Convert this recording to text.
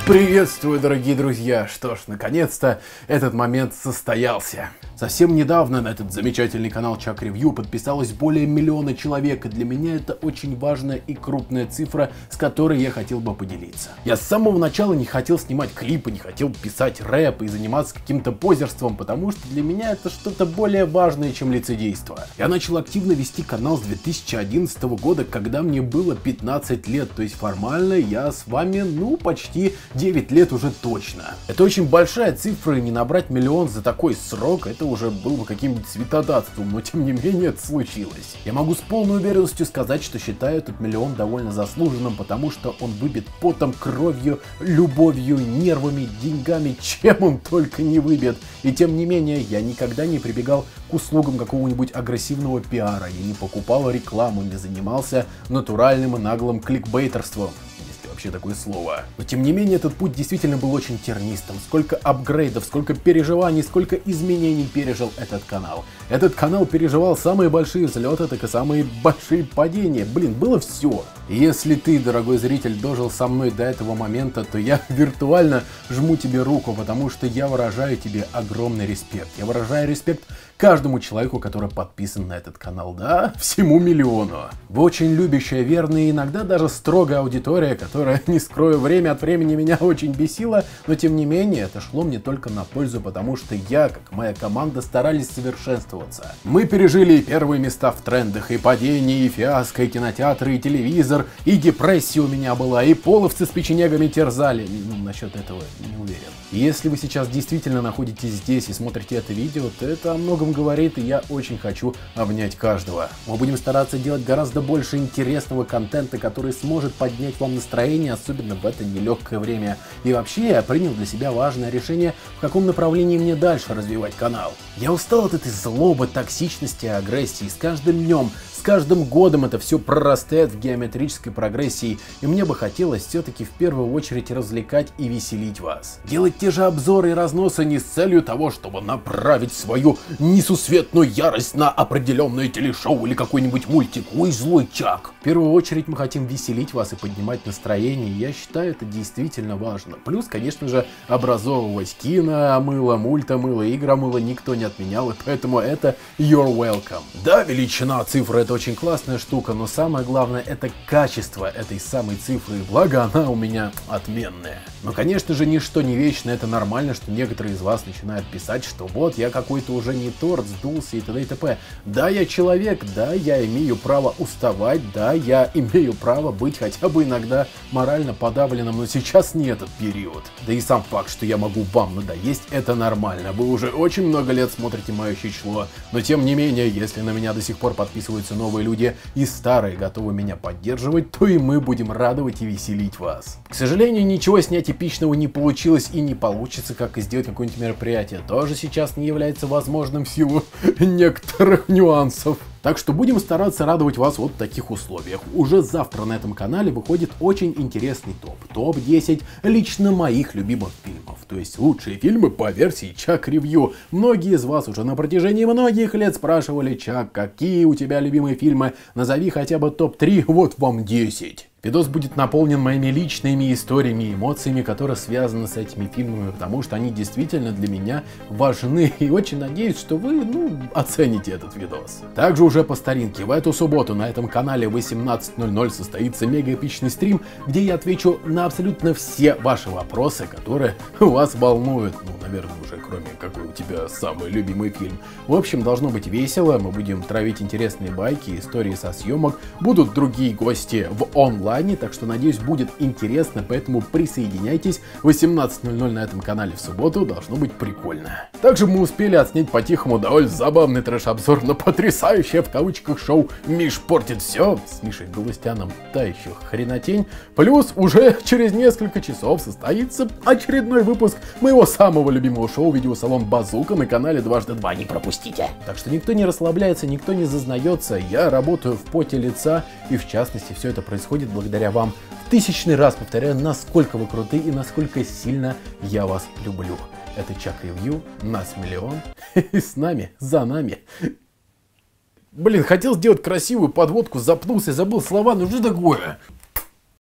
Приветствую, дорогие друзья! Что ж, наконец-то этот момент состоялся. Совсем недавно на этот замечательный канал Chuck Review подписалось более миллиона человек, и для меня это очень важная и крупная цифра, с которой я хотел бы поделиться. Я с самого начала не хотел снимать клипы, не хотел писать рэп и заниматься каким-то позерством, потому что для меня это что-то более важное, чем лицедейство. Я начал активно вести канал с 2011 года, когда мне было 15 лет, то есть формально я с вами, почти 9 лет уже точно. Это очень большая цифра, и не набрать миллион за такой срок, это уже было бы каким-нибудь святотатством, но тем не менее это случилось. Я могу с полной уверенностью сказать, что считаю этот миллион довольно заслуженным, потому что он выбит потом, кровью, любовью, нервами, деньгами, чем он только не выбит. И тем не менее, я никогда не прибегал к услугам какого-нибудь агрессивного пиара, я не покупал рекламу, не занимался натуральным и наглым кликбейтерством. Вообще такое слово. Но тем не менее этот путь действительно был очень тернистым. Сколько апгрейдов, сколько переживаний, сколько изменений пережил этот канал. Этот канал переживал самые большие взлеты, так и самые большие падения. Было все. И если ты, дорогой зритель, дожил со мной до этого момента, то я виртуально жму тебе руку, потому что я выражаю тебе огромный респект. Я выражаю респект каждому человеку, который подписан на этот канал, да, всему миллиону. Вы очень любящая, верная и иногда даже строгая аудитория, которая, не скрою, время от времени меня очень бесила, но тем не менее это шло мне только на пользу, потому что я, как моя команда, старались совершенствоваться. Мы пережили и первые места в трендах, и падения, и фиаско, и кинотеатры, и телевизор, и депрессия у меня была, и половцы с печенегами терзали. Насчет этого не уверен. И если вы сейчас действительно находитесь здесь и смотрите это видео, то это о многом говорит, и я очень хочу обнять каждого. Мы будем стараться делать гораздо больше интересного контента, который сможет поднять вам настроение, особенно в это нелегкое время. И вообще я принял для себя важное решение, в каком направлении мне дальше развивать канал. Я устал от этой злобы, токсичности и агрессии. С каждым днем, с каждым годом это все прорастает в геометрической прогрессии, и мне бы хотелось все-таки в первую очередь развлекать и веселить вас. Делать те же обзоры и разносы не с целью того, чтобы направить свою несусветную ярость на определенное телешоу или какой-нибудь мультик. Ой, злой Чак. В первую очередь мы хотим веселить вас и поднимать настроение, и я считаю это действительно важно. Плюс, конечно же, образовывать киномыло, мультомыло, игромыло никто не отменял, и поэтому это you're welcome. Да, величина цифры — это очень классная штука, но самое главное — это качество этой самой цифры, благо она у меня отменная. Но, конечно же, ничто не вечно, это нормально, что некоторые из вас начинают писать, что вот я какой-то уже не торт, сдулся и т.д. и т.п. Да, я человек, да, я имею право уставать, да, я имею право быть хотя бы иногда морально подавленным, но сейчас не этот период. Да и сам факт, что я могу вам надоесть, это нормально. Вы уже очень много лет смотрите мое число, но тем не менее, если на меня до сих пор подписываются новые люди и старые готовы меня поддерживать, то и мы будем радовать и веселить вас. К сожалению, ничего снять эпичного не получилось и не получится, как и сделать какое-нибудь мероприятие. Тоже сейчас не является возможным в силу некоторых нюансов. Так что будем стараться радовать вас вот в таких условиях. Уже завтра на этом канале выходит очень интересный топ. Топ-10 лично моих любимых фильмов. То есть лучшие фильмы по версии Chuck Review. Многие из вас уже на протяжении многих лет спрашивали: Чак, какие у тебя любимые фильмы? Назови хотя бы топ-3, вот вам 10. Видос будет наполнен моими личными историями и эмоциями, которые связаны с этими фильмами, потому что они действительно для меня важны, и очень надеюсь, что вы, оцените этот видос. Также уже по старинке, в эту субботу на этом канале в 18:00 состоится мега эпичный стрим, где я отвечу на абсолютно все ваши вопросы, которые вас волнуют. Наверное, уже кроме какой у тебя самый любимый фильм. В общем, должно быть весело, мы будем травить интересные байки, истории со съемок, будут другие гости в онлайне, так что, надеюсь, будет интересно, поэтому присоединяйтесь. 18:00 на этом канале в субботу, должно быть прикольно. Также мы успели отснять по-тихому довольно забавный трэш-обзор на потрясающее в кавычках шоу «Миш портит все» с Мишей Галустяном, та еще хренотень. Плюс уже через несколько часов состоится очередной выпуск моего самого любимого шоу «Видеосалон Базука» на канале Дважды Два. Не пропустите! Так что никто не расслабляется, никто не зазнается. Я работаю в поте лица, и в частности все это происходит благодаря вам. В тысячный раз повторяю, насколько вы крутые и насколько сильно я вас люблю. Это Chuck Review, нас миллион, и с нами, за нами. Хотел сделать красивую подводку, запнулся, забыл слова, ну что такое?